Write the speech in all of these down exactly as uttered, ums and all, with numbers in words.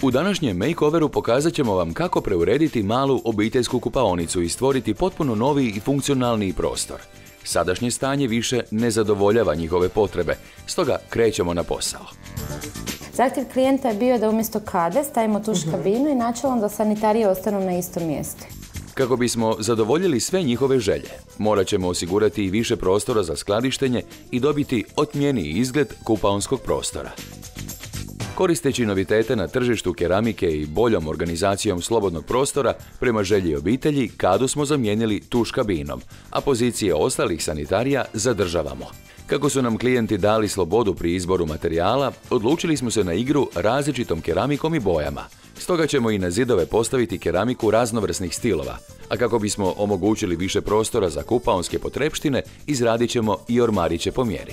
U današnjem makeoveru pokazat ćemo vam kako preurediti malu obiteljsku kupaonicu i stvoriti potpuno novi i funkcionalniji prostor. Sadašnje stanje više ne zadovoljava njihove potrebe, stoga krećemo na posao. Zahtjev klijenta je bio da umjesto kade stavimo tuš kabinu i načelno da sanitarije ostanu na istom mjestu. Kako bismo zadovoljili sve njihove želje, morat ćemo osigurati i više prostora za skladištenje i dobiti otmjeniji izgled kupaonskog prostora. Koristeći novitete na tržištu keramike i boljom organizacijom slobodnog prostora, prema želji obitelji, kadu smo zamijenili tuš kabinom, a pozicije ostalih sanitarija zadržavamo. Kako su nam klijenti dali slobodu pri izboru materijala, odlučili smo se na igru različitom keramikom i bojama. Stoga ćemo i na zidove postaviti keramiku raznovrsnih stilova, a kako bismo omogućili više prostora za kupaonske potrepštine, izradit ćemo i ormariće po mjeri.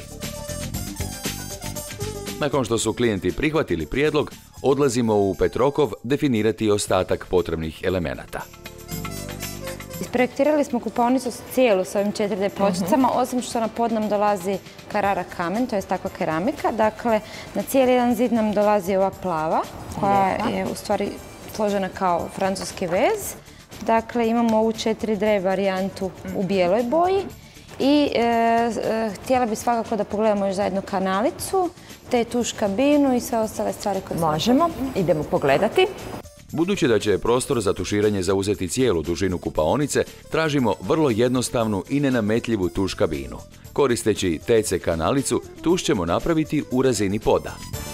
Nakon što su klijenti prihvatili prijedlog, odlazimo u Petrokov definirati ostatak potrebnih elemenata. Isprojektirali smo kupaonicu cijelu s ovim četiri D pločicama, osim što na pod nam dolazi Carrara kamen, to je takva keramika. Dakle, na cijeli jedan zid nam dolazi ova plava, koja je u stvari složena kao francuski vez. Dakle, imamo ovu četiri D varijantu u bijeloj boji. I e, e, htjela bi svakako da pogledamo još zajedno kanalicu, te tuš kabinu i sve ostale stvari koje smo... Možemo, idemo pogledati. Budući da će prostor za tuširanje zauzeti cijelu dužinu kupaonice, tražimo vrlo jednostavnu i nenametljivu tuš kabinu. Koristeći T C kanalicu, tuš ćemo napraviti u razini poda.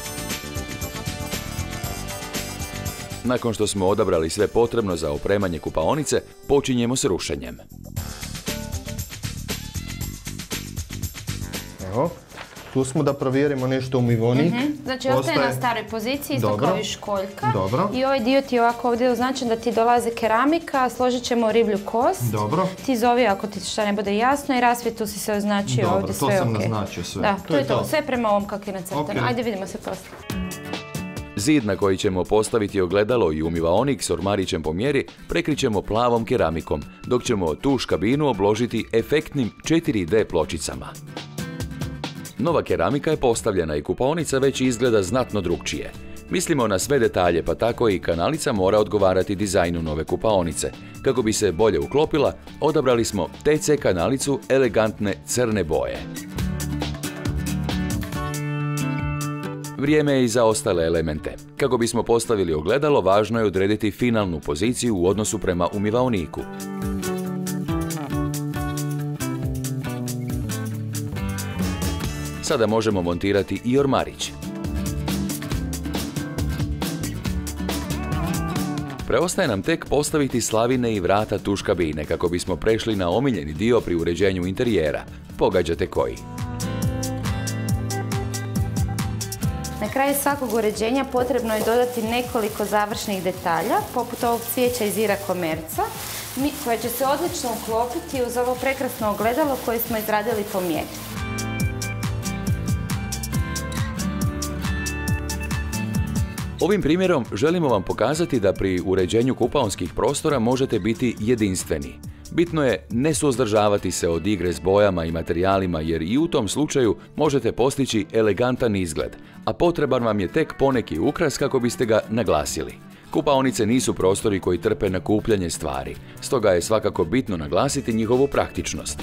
Nakon što smo odabrali sve potrebno za opremanje kupaonice, počinjemo s rušenjem. Evo, tu smo da provjerimo nešto umivonik. Mm-hmm. Znači, ostaje na staroj poziciji, isto kao i školjka. Dobro. I ovaj dio ti je ovako ovdje označen da ti dolazi keramika, složit ćemo riblju kost. Dobro. Ti zovi ako ti šta ne bude jasno i rasvjetu si se označio Dobro, ovdje sve ok. Dobro, to sam naznačio sve. Da, to, to je to. to. Sve prema ovom kako je nacrtano. Okay. Ajde, vidimo se poslije. Zid na koji ćemo postaviti ogledalo i umivaonik s ormarićem po mjeri prekrićemo plavom keramikom, dok ćemo tuš kabinu obložiti efektnim četiri D pločicama. Nova keramika je postavljena i kupaonica već izgleda znatno drukčije. Mislimo na sve detalje, pa tako i kanalica mora odgovarati dizajnu nove kupaonice. Kako bi se bolje uklopila, odabrali smo T C kanalicu elegantne crne boje. Vrijeme je i za ostale elemente. Kako bismo postavili ogledalo, važno je odrediti finalnu poziciju u odnosu prema umivaoniku. Sada možemo montirati i ormarić. Preostaje nam tek postaviti slavine i vrata tuš kabine kako bismo prešli na omiljeni dio pri uređenju interijera. Pogađate koji? Na kraju svakog uređenja potrebno je dodati nekoliko završnih detalja, poput ovog cvijeća iz Ira Komerca, koje će se odlično uklopiti uz ovo prekrasno ogledalo koje smo izradili po mjeri. Ovim primjerom želimo vam pokazati da pri uređenju kupaonskih prostora možete biti jedinstveni. Bitno je ne suzdržavati se od igre s bojama i materijalima jer i u tom slučaju možete postići elegantan izgled, a potreban vam je tek poneki ukras kako biste ga naglasili. Kupaonice nisu prostori koji trpe nakupljanje stvari, stoga je svakako bitno naglasiti njihovu praktičnost.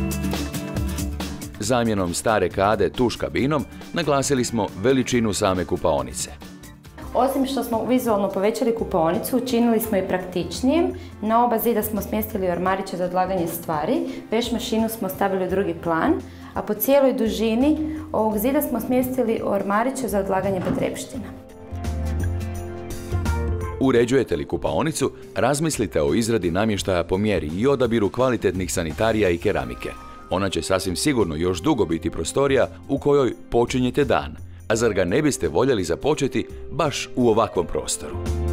Zamjenom stare kade tuš kabinom naglasili smo veličinu same kupaonice. Osim što smo vizualno povećali kupaonicu, učinili smo i praktičnijim. Na oba zida smo smjestili ormariće za odlaganje stvari, veš mašinu smo stavili u drugi plan, a po cijeloj dužini ovog zida smo smjestili ormariće za odlaganje potrepština. Uređujete li kupaonicu, razmislite o izradi namještaja po mjeri i odabiru kvalitetnih sanitarija i keramike. Ona će sasvim sigurno još dugo biti prostorija u kojoj počinjete dan. A zar ga ne biste voljeli započeti baš u ovakvom prostoru?